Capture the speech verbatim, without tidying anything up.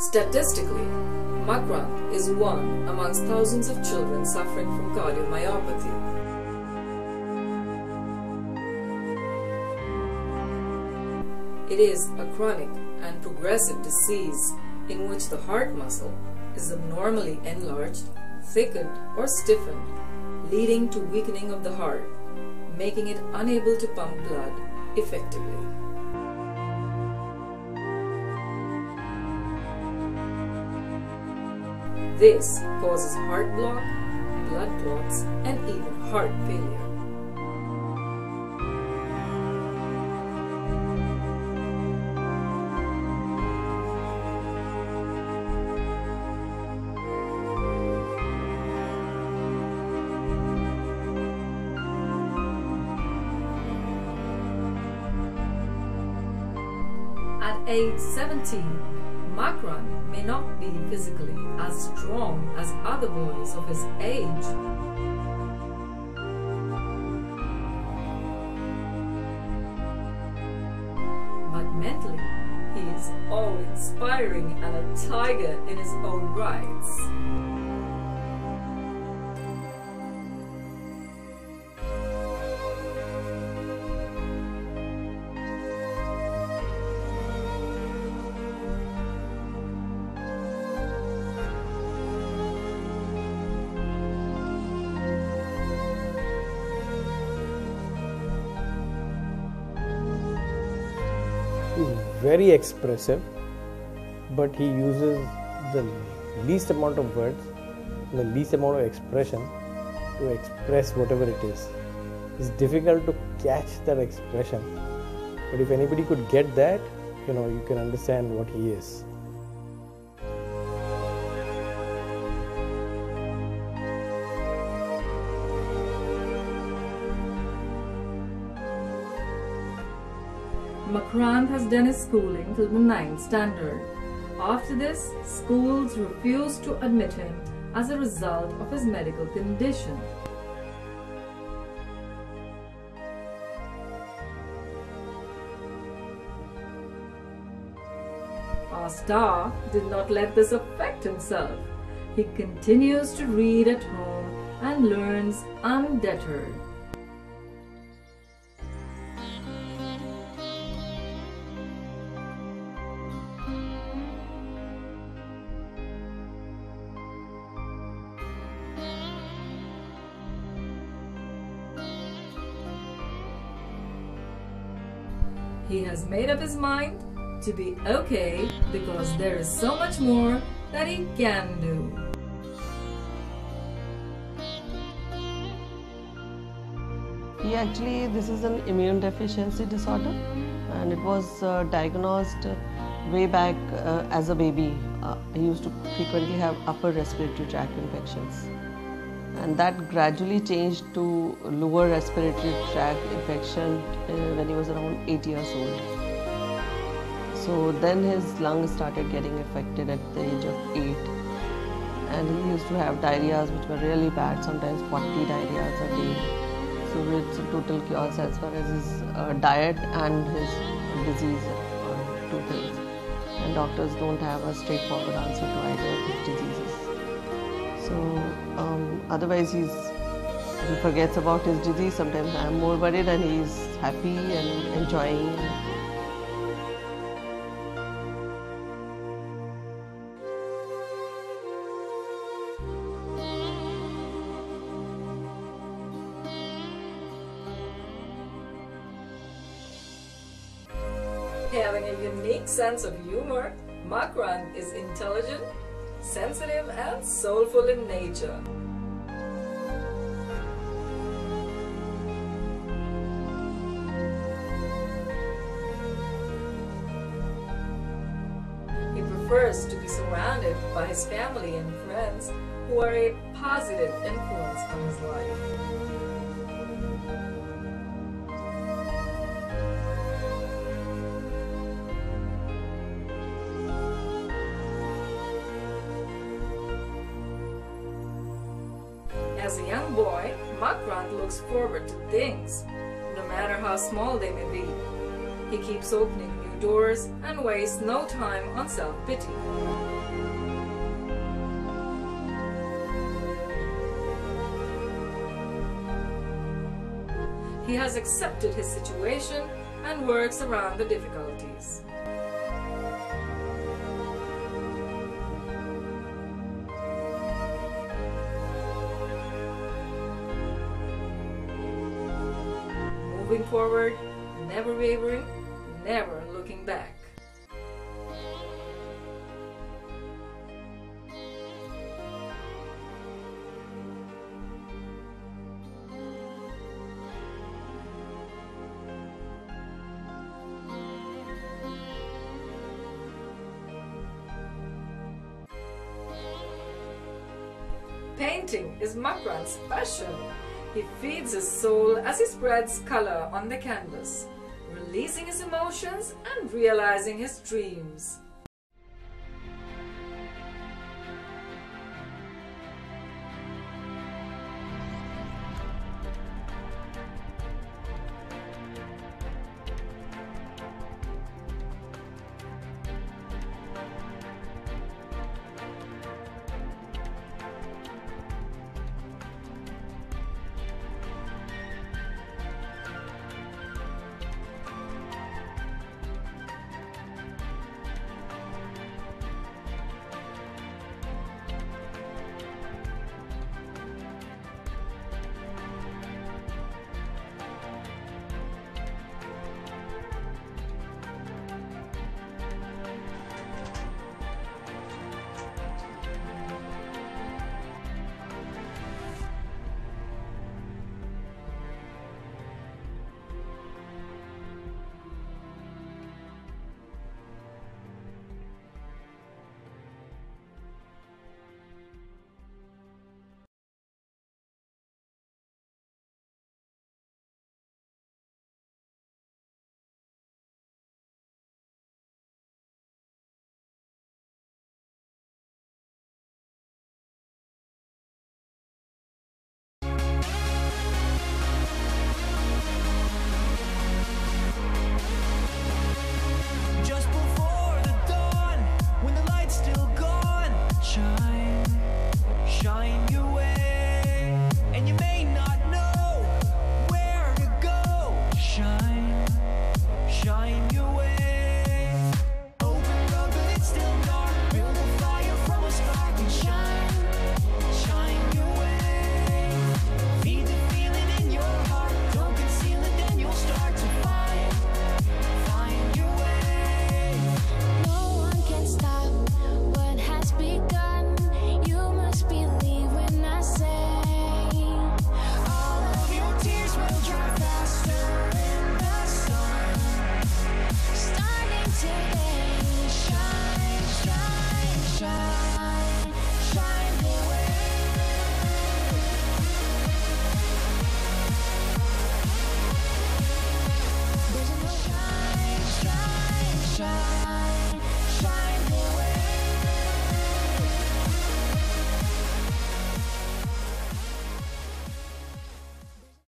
Statistically, Makran is one amongst thousands of children suffering from cardiomyopathy. It is a chronic and progressive disease in which the heart muscle is abnormally enlarged, thickened, or stiffened, leading to weakening of the heart, making it unable to pump blood effectively. This causes heart block, blood clots, and even heart failure. At age seventeen, Makran may not be physically as strong as other boys of his age. But mentally, he is awe-inspiring and a tiger in his own rights. He's very expressive, but he uses the least amount of words, the least amount of expression to express whatever it is. It's difficult to catch that expression, but if anybody could get that, you know, you can understand what he is. Makran has done his schooling till the ninth standard. After this, schools refused to admit him as a result of his medical condition. Our star did not let this affect himself. He continues to read at home and learns undeterred. He has made up his mind to be okay because there is so much more that he can do. He actually, this is an immune deficiency disorder, and it was uh, diagnosed uh, way back uh, as a baby. Uh, he used to frequently have upper respiratory tract infections. And that gradually changed to lower respiratory tract infection uh, when he was around eight years old. So then his lungs started getting affected at the age of eight. And he used to have diarrheas which were really bad, sometimes forty diarrheas a day. So it's a total chaos as far as his uh, diet and his disease are two things. And doctors don't have a straightforward answer to either of his diseases. So um, otherwise he's, he forgets about his disease. Sometimes I'm more worried and he's happy and enjoying. Having a unique sense of humor, Makran is intelligent, sensitive, and soulful in nature. He prefers to be surrounded by his family and friends who are a positive influence on his life. As a young boy, Makran looks forward to things, no matter how small they may be. He keeps opening new outdoors and wastes no time on self-pity. He has accepted his situation and works around the difficulties. Moving forward, never wavering, never looking back. Painting is Makran's passion. He feeds his soul as he spreads color on the canvas, releasing his emotions and realizing his dreams.